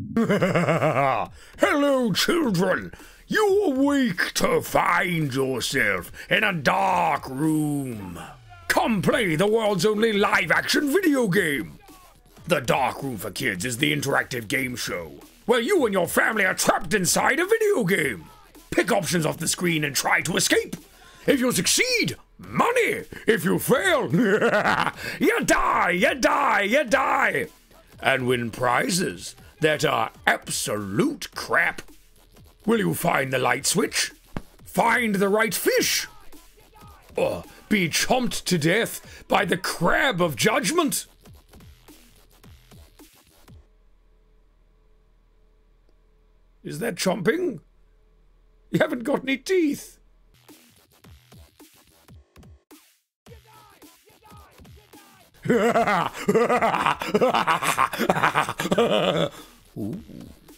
Hello, children. You awake to find yourself in a dark room. Come play the world's only live-action video game. The Dark Room for Kids is the interactive game show where you and your family are trapped inside a video game. Pick options off the screen and try to escape. If you succeed, money. If you fail, you die. And win prizes that are absolute crap. Will you find the light switch? Find the right fish? Or be chomped to death by the crab of judgment? Is that chomping? You haven't got any teeth. Ooh.